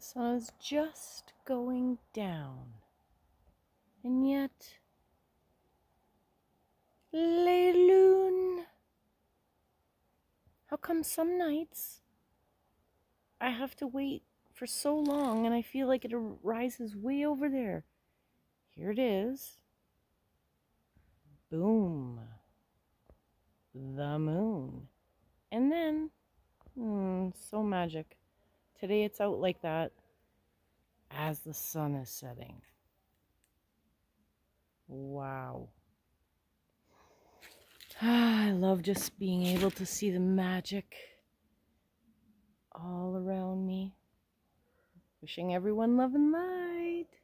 sun is just going down. And yet, Layloon, how come some nights I have to wait for so long and I feel like it rises way over there? Here it is. Boom. The moon. And then, so magic. Today it's out like that as the sun is setting. Wow. I love just being able to see the magic all around me. Wishing everyone love and light.